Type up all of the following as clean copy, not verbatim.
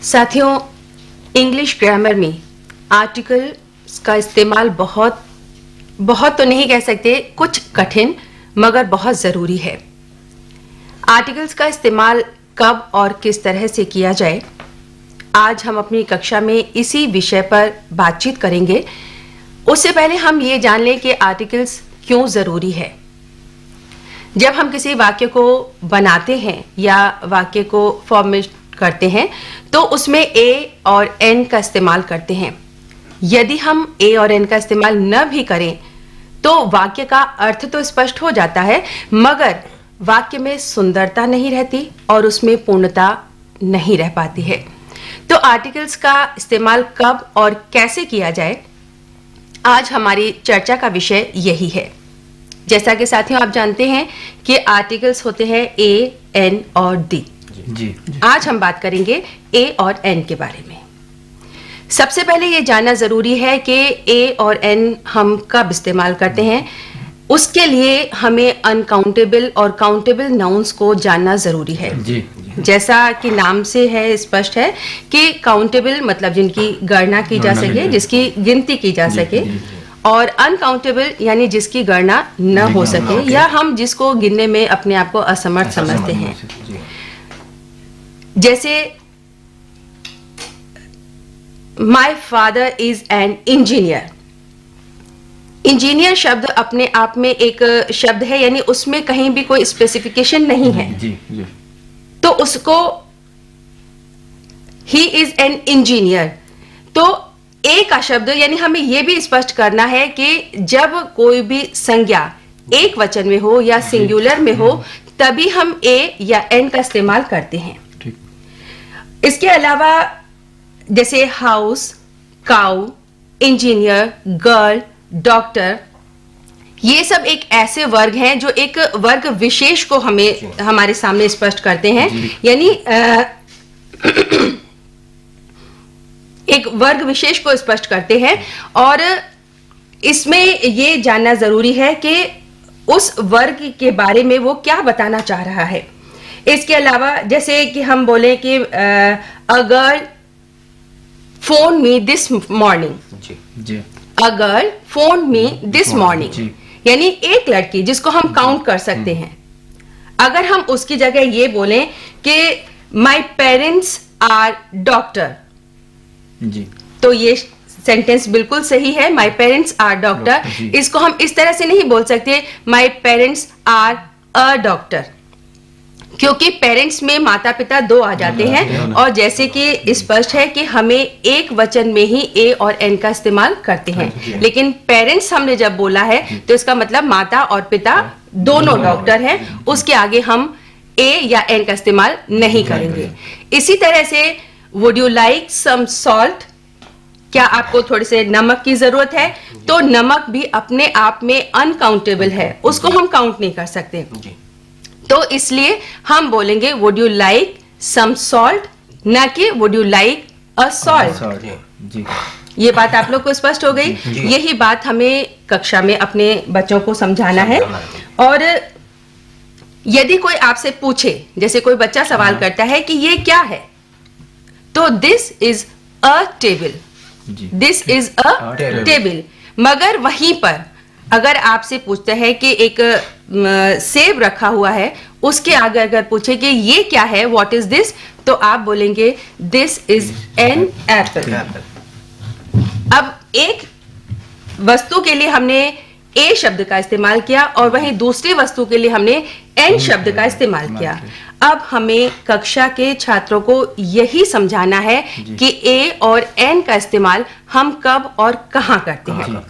साथियों, English grammar में articles का इस्तेमाल बहुत तो नहीं कह सकते, कुछ कठिन मगर बहुत ज़रूरी है। आर्टिकल्स का इस्तेमाल कब और किस तरह से किया जाए, आज हम अपनी कक्षा में इसी विषय पर बातचीत करेंगे। उससे पहले हम ये जान लें कि आर्टिकल्स क्यों ज़रूरी है। जब हम किसी वाक्य को बनाते हैं या वाक्य को फॉर्मेट करते हैं तो उसमें ए और एन का इस्तेमाल करते हैं। यदि हम ए और एन का इस्तेमाल न भी करें तो वाक्य का अर्थ तो स्पष्ट हो जाता है, मगर वाक्य में सुंदरता नहीं रहती और उसमें पूर्णता नहीं रह पाती है। तो आर्टिकल्स का इस्तेमाल कब और कैसे किया जाए, आज हमारी चर्चा का विषय यही है। जैसा कि साथियों आप जानते हैं कि आर्टिकल्स होते हैं ए, एन और डी। जी। आज हम बात करेंगे ए और एन के बारे में। सबसे पहले ये जानना जरूरी है कि ए और एन हम कब इस्तेमाल करते हैं। उसके लिए हमें अनकाउंटेबल और काउंटेबल नाउन्स को जानना जरूरी है। जी। जैसा कि नाम से है स्पष्ट है कि काउंटेबल मतलब जिनकी गणना की जा सके, जिसकी गिनती की जा सके, और अनकाउंटेबल यानी जिसकी गणना न हो सके या हम जिसको गिनने में अपने आप को असमर्थ समझते हैं। जैसे my father is an engineer. Engineer शब्द अपने आप में एक शब्द है, यानी उसमें कहीं भी कोई स्पेसिफिकेशन नहीं है। जी। तो उसको ही इज एन इंजीनियर, तो ए का शब्द यानी हमें यह भी स्पष्ट करना है कि जब कोई भी संज्ञा एक वचन में हो या सिंगुलर में हो तभी हम ए या एन का इस्तेमाल करते हैं। इसके अलावा जैसे house, cow, engineer, girl, doctor, ये सब एक ऐसे वर्ग हैं जो एक वर्ग विशेष को हमें हमारे सामने स्पष्ट करते हैं, यानी एक वर्ग विशेष को स्पष्ट करते हैं। और इसमें ये जानना जरूरी है कि उस वर्ग के बारे में वो क्या बताना चाह रहा है। इसके अलावा जैसे कि हम बोले कि a girl phone me this morning, a girl phone me this morning, यानी एक लड़की जिसको हम काउंट कर सकते हैं। अगर हम उसकी जगह ये बोलें कि माई पेरेंट्स आर डॉक्टर, तो ये सेंटेंस बिल्कुल सही है, माई पेरेंट्स आर डॉक्टर। इसको हम इस तरह से नहीं बोल सकते my parents are a doctor, क्योंकि पेरेंट्स में माता पिता दो आ जाते हैं और जैसे कि स्पष्ट है कि हमें एक वचन में ही ए और एन का इस्तेमाल करते हैं, लेकिन पेरेंट्स हमने जब बोला है तो इसका मतलब माता और पिता दोनों डॉक्टर हैं, उसके आगे हम ए या एन का इस्तेमाल नहीं करेंगे। इसी तरह से would you like some salt, क्या आपको थोड़े से नमक की जरूरत है, तो नमक भी अपने आप में अनकाउंटेबल है, उसको हम काउंट नहीं कर सकते। तो इसलिए हम बोलेंगे would you like some salt, ना कि would you like a salt. ये बात आप लोग को स्पष्ट हो गई। यही बात हमें कक्षा में अपने बच्चों को समझाना है। और यदि कोई आपसे पूछे, जैसे कोई बच्चा सवाल करता है कि ये क्या है, तो this is a table, this is a table. मगर वहीं पर अगर आपसे पूछता है कि एक सेब रखा हुआ है, उसके आगे अगर पूछे कि ये क्या है, व्हाट इज दिस, तो आप बोलेंगे दिस इज एन एप्पल। अब एक वस्तु के लिए हमने ए शब्द का इस्तेमाल किया और वहीं दूसरी वस्तु के लिए हमने एन शब्द का इस्तेमाल किया। अब हमें कक्षा के छात्रों को यही समझाना है कि ए और एन का इस्तेमाल हम कब और कहां करते हैं।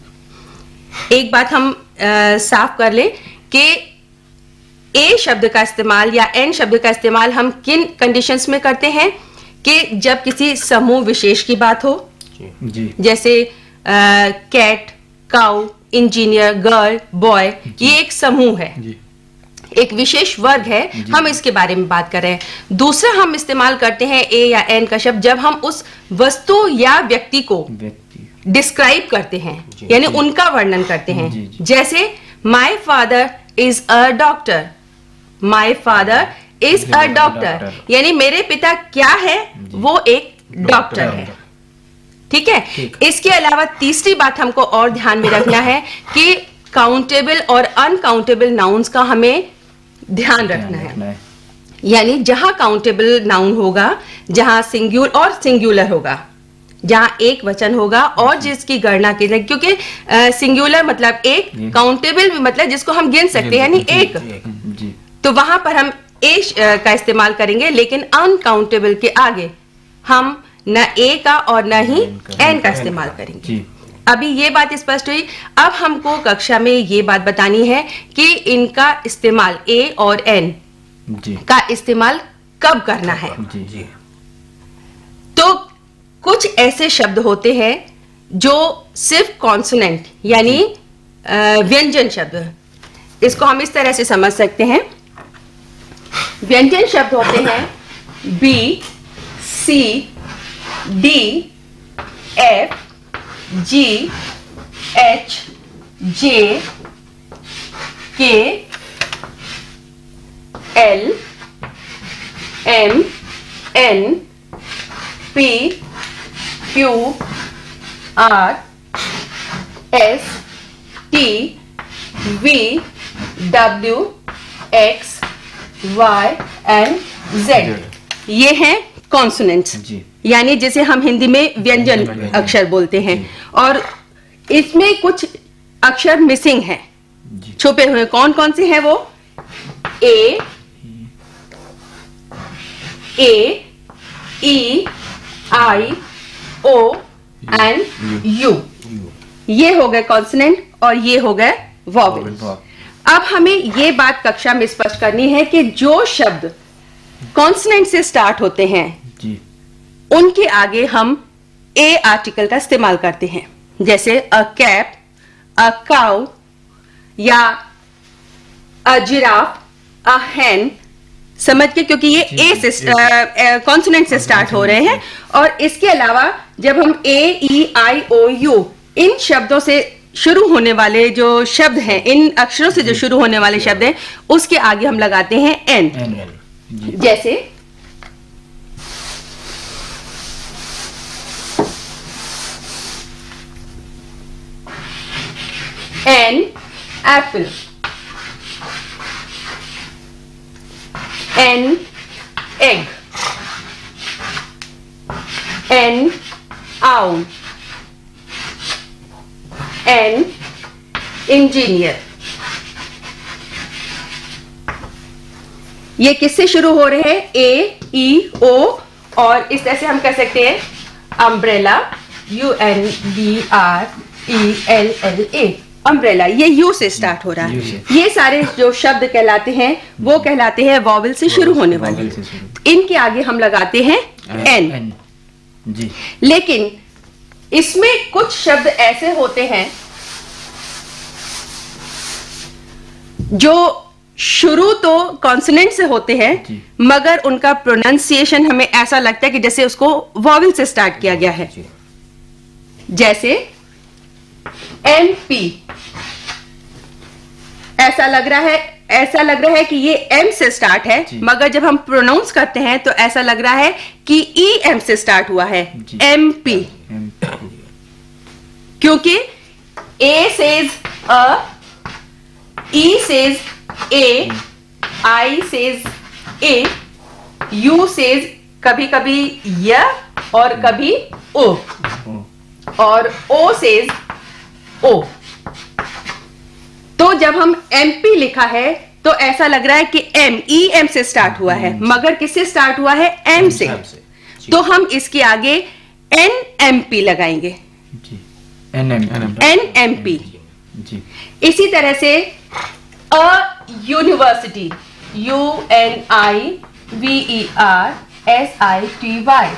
एक बात हम साफ कर लें कि ए शब्द का इस्तेमाल या एन शब्द का इस्तेमाल हम किन कंडीशंस में करते हैं, कि जब किसी समूह विशेष की बात हो, जैसे cat, cow, engineer, girl, boy, ये एक समूह है, एक विशेष वर्ग है, हम इसके बारे में बात कर रहे हैं। दूसरा हम इस्तेमाल करते हैं ए या एन का शब्द जब हम उस वस्तु या व्यक्ति को डिस्क्राइब करते हैं, यानी उनका वर्णन करते हैं। जैसे my father is a doctor, my father is a doctor, यानी मेरे पिता क्या है, वो एक डॉक्टर है। ठीक है। इसके अलावा तीसरी बात हमको और ध्यान में रखना है कि काउंटेबल और अनकाउंटेबल नाउन्स का हमें ध्यान रखना है। यानी जहां काउंटेबल नाउन होगा, जहां सिंगुलर होगा, जहां एक वचन होगा और जिसकी गणना की जाए, क्योंकि सिंगुलर मतलब एक, काउंटेबल मतलब जिसको हम गिन सकते हैं, यानी एक, तो वहां पर हम ए का इस्तेमाल करेंगे, लेकिन अनकाउंटेबल के आगे हम न ए का और न ही एन का इस्तेमाल करेंगे। अभी ये बात स्पष्ट हुई। अब हमको कक्षा में ये बात बतानी है कि इनका इस्तेमाल ए और एन का इस्तेमाल कब करना है। तो कुछ ऐसे शब्द होते हैं जो सिर्फ कॉन्सोनेंट यानी व्यंजन शब्द, इसको हम इस तरह से समझ सकते हैं। व्यंजन शब्द होते हैं B, C, D, F, G, H, J, K, L, M, N, P, Q, R, S, T, V, W, X, Y and Z. ये हैं कॉन्सोनेंट्स, यानी जिसे हम हिंदी में व्यंजन अक्षर बोलते हैं। और इसमें कुछ अक्षर मिसिंग हैं, छुपे हुए। कौन कौन से हैं वो? A, E, I, O and U. ये हो गए कॉन्सोनेंट और ये हो गए वॉवेल। अब हमें ये बात कक्षा में स्पष्ट करनी है कि जो शब्द कॉन्सोनेंट से स्टार्ट होते हैं उनके आगे हम ए आर्टिकल का इस्तेमाल करते हैं, जैसे अ कैट, अ काउ, या अ जिराफ, अ हैन। समझ के, क्योंकि ये ए से कॉन्सोनेंट से स्टार्ट हो रहे हैं। और इसके अलावा जब हम ए, E, I, O, you in शब्दों से शुरू होने वाले जो शब्द हैं, इन अक्षरों से जो शुरू होने वाले शब्द हैं, उसके आगे हम लगाते हैं एन। जैसे an apple, an egg, an owl, an engineer. ये किससे शुरू हो रहे हैं? ए, ई, ओ, और इस तरह से हम कह सकते हैं umbrella, U N B R E L L A, umbrella. ये यू से स्टार्ट हो रहा है। ये सारे जो शब्द कहलाते हैं वो कहलाते हैं वॉवेल से शुरू होने वाले। इनके आगे हम लगाते हैं एन। लेकिन इसमें कुछ शब्द ऐसे होते हैं जो शुरू तो कॉन्सोनेंट से होते हैं, मगर उनका प्रोनाउंसिएशन हमें ऐसा लगता है कि जैसे उसको वॉवेल से स्टार्ट किया गया है। जैसे एन पी, ऐसा लग रहा है कि ये एम से स्टार्ट है, मगर जब हम प्रोनाउंस करते हैं तो ऐसा लग रहा है कि ई एम से स्टार्ट हुआ है, एम पी। क्योंकि A says a, E says a, I says a, U says कभी कभी य और कभी ओ, और ओ सेज ओ। तो जब हम एमपी लिखा है तो ऐसा लग रहा है कि एम, ई एम से स्टार्ट हुआ है, मगर किससे स्टार्ट हुआ है? एम से। तो हम इसके आगे एन एम पी लगाएंगे, एन एम पी। इसी तरह से a university, U N I V E R S I T Y.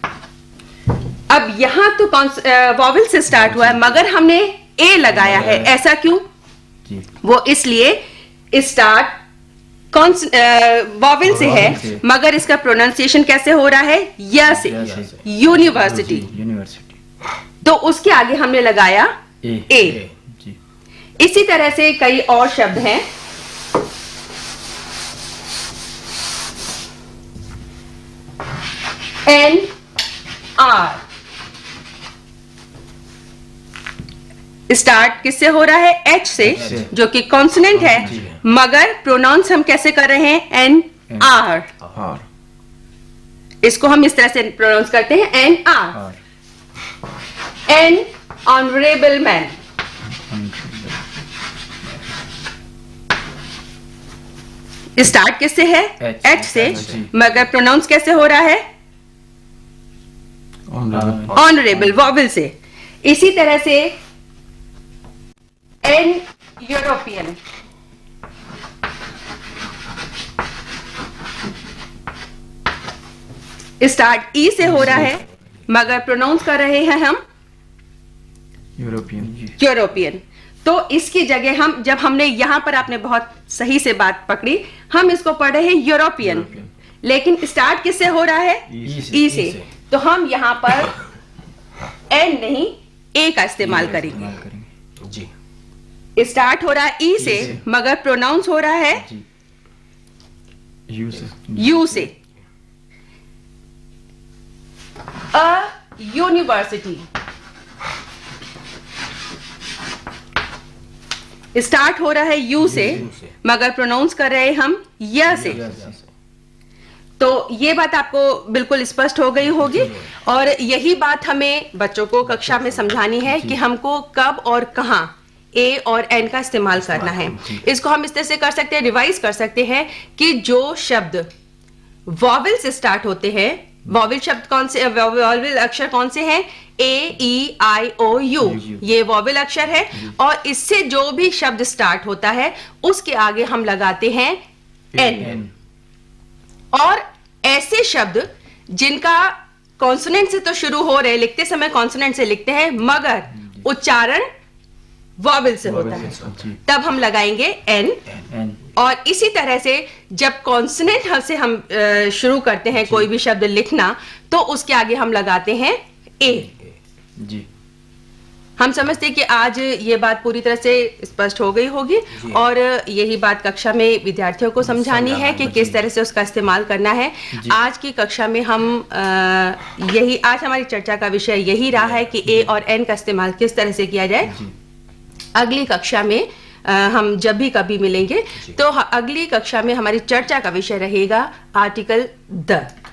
अब यहां तो वॉवेल से स्टार्ट हुआ है, मगर हमने ए लगाया है। ऐसा क्यों? वो इसलिए स्टार्ट वॉवेल से है, मगर इसका प्रोनाउंसिएशन कैसे हो रहा है? य से, यूनिवर्सिटी। तो उसके आगे हमने लगाया ए। इसी तरह से कई और शब्द हैं। An are. स्टार्ट किससे हो रहा है? एच से, जो कि कॉन्सोनेंट है, मगर प्रोनाउंस हम कैसे कर रहे हैं? An hour. इसको हम इस तरह से प्रोनाउंस करते हैं, an hour. An honourable man. Start किससे है? एच से, मगर प्रोनाउंस कैसे हो रहा है? ऑनरेबल, वॉवल से। इसी तरह से एन यूरोपियन। स्टार्ट ई से हो रहा है, मगर प्रोनाउंस कर रहे हैं हम यूरोपियन। तो इसकी जगह हम, जब हमने यहां पर, आपने बहुत सही से बात पकड़ी, हम इसको पढ़ रहे हैं यूरोपियन, लेकिन स्टार्ट किससे हो रहा है? ई से। तो हम यहां पर एन नहीं, ए का इस्तेमाल करेंगे। जी। स्टार्ट हो रहा है ई से, मगर प्रोनाउंस हो रहा है यू से। A university. स्टार्ट हो रहा है यू से, मगर प्रोनाउंस कर रहे हैं हम य से। तो ये बात आपको बिल्कुल स्पष्ट हो गई होगी, और यही बात हमें बच्चों को कक्षा में समझानी है कि हमको कब और कहां ए और एन का इस्तेमाल करना है। इसको हम इस तरह से कर सकते हैं, रिवाइज कर सकते हैं कि जो शब्द वॉवेल से स्टार्ट होते हैं, वॉवेल शब्द कौन से, वॉवेल अक्षर कौन से हैं? ए, ई, आई, ओ, यू, ये वॉवेल अक्षर है। और इससे जो भी शब्द स्टार्ट होता है, उसके आगे हम लगाते हैं एन। और ऐसे शब्द जिनका कॉन्सोनेंट से तो शुरू हो रहे, लिखते समय कॉन्सोनेंट से लिखते हैं, मगर उच्चारण वॉवेल से होता है, तब हम लगाएंगे एन। और इसी तरह से जब कॉन्सोनेंट से हम शुरू करते हैं कोई भी शब्द लिखना, तो उसके आगे हम लगाते हैं ए। जी। हम समझते हैं कि आज ये बात पूरी तरह से स्पष्ट हो गई होगी, और यही बात कक्षा में विद्यार्थियों को समझानी है कि किस तरह से उसका इस्तेमाल करना है। आज की कक्षा में हम आज हमारी चर्चा का विषय यही रहा है कि ए और एन का इस्तेमाल किस तरह से किया जाए। अगली कक्षा में हम जब भी कभी मिलेंगे, तो अगली कक्षा में हमारी चर्चा का विषय रहेगा आर्टिकल द।